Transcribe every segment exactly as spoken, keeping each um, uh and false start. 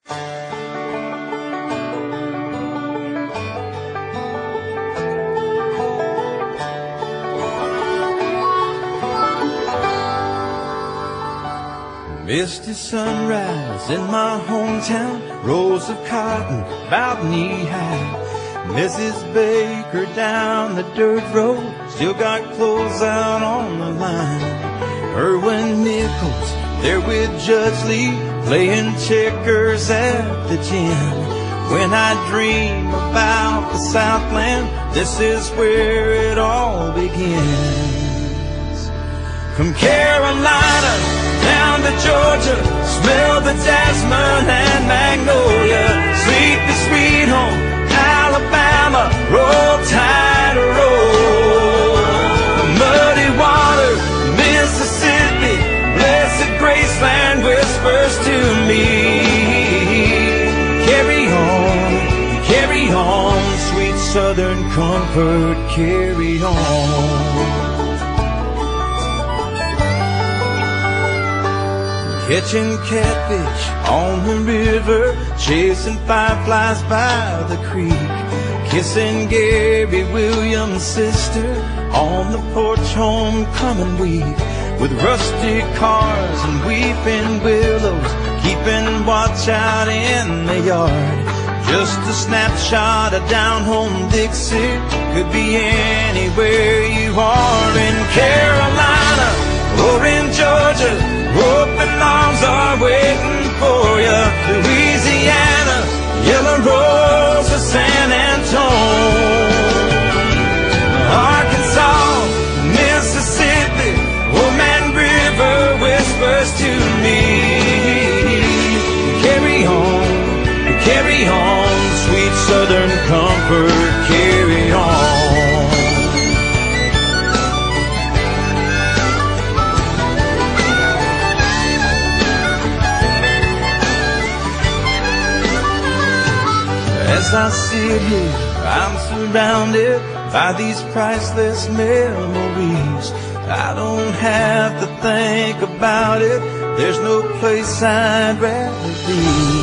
Misty sunrise in my hometown, rows of cotton about knee high. Missus Baker down the dirt road, still got clothes out on the line. Irwin Nichols there with Judge Lee, playing checkers at the gym. When I dream about the Southland, this is where it all begins. From Carolina down to Georgia, smell the jasmine and magnolia. Sleepy sweet home, Alabama, roll tide, roll. Muddy water, Mississippi, blessed Graceland whispers to me. Carry on, carry on, sweet Southern comfort, carry on. Catching catfish on the river, chasing fireflies by the creek, kissing Gary Williams' sister on the porch homecoming week, with rusty cars and weeping willows, keeping watch out in the yard. Just a snapshot of down home Dixie, could be anywhere you are. In Carolina or in Georgia, open arms are waiting for you. Louisiana, Yellow Rose or San Antone, Arkansas, Mississippi, Old Man River whispers to me. Carry on, carry on, sweet Southern comfort, carry on. As I sit here, I'm surrounded by these priceless memories. I don't have to think about it, there's no place I'd rather be.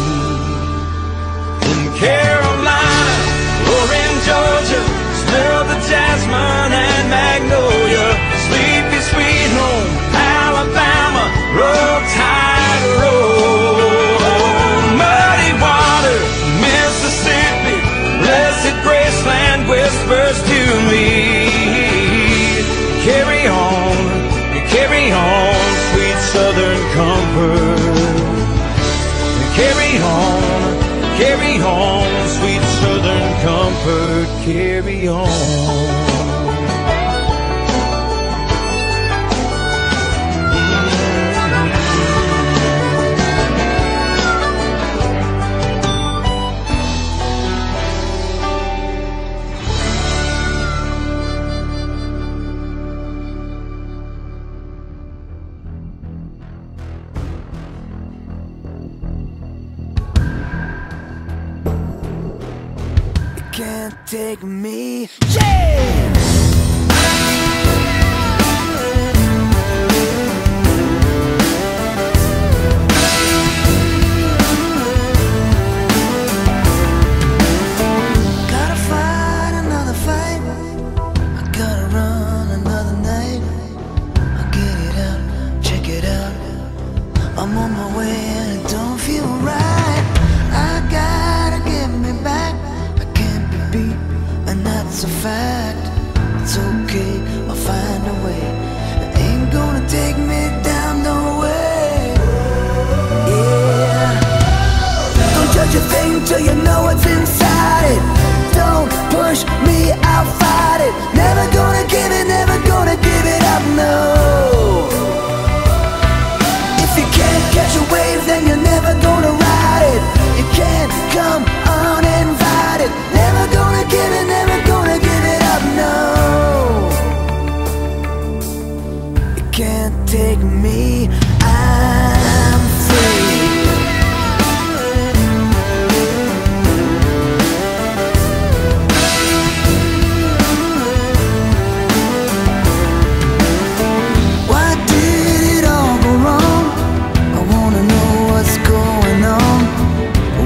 In Carolina or in Georgia, smell the jasmine and magnolia. Sleepy sweet home, Alabama, roll tide, roll. Muddy water, Mississippi, blessed Graceland whispers to me. Carry on, carry on, sweet Southern comfort. Carry on, carry on, sweet Southern comfort, carry on. Can't take me, yeah! Gotta fight another fight, I gotta run another night. I'll get it out, check it out, I'm on my way and it don't feel right. I gotta get me back, and that's a fact. It's okay, I'll find a way. It ain't gonna take me down, no way. Yeah. Don't judge a thing till you know what's inside it. Don't push me, I'll fight it. Never gonna give it, never gonna give it up, no. If you can't catch a wave, then you're never gonna ride it. You can't come uninvited. Never gonna give it, never gonna give it up, no. You can't take me, I'm free. Why did it all go wrong? I wanna know what's going on.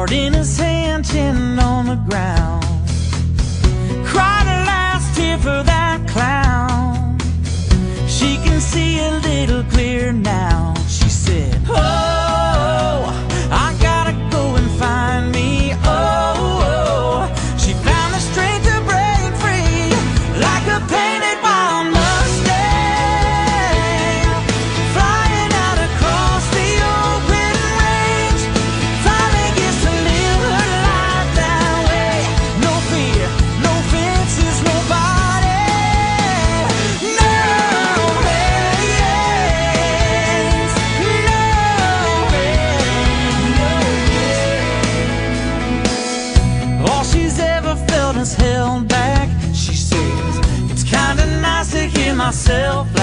Heart in his hand, chin on the ground. Cried a last tear for that clown. She can see a little clearer now. She said, oh, I gotta go and find me. Oh, oh. She found the strength to break free, like a painted wild Mustang, flying out across the open range. Finally gets to live her life that way. No fear, no fences, nobody. No reins, no reins, no reins. All she's ever felt is held back. She says, it's kinda nice to hear myself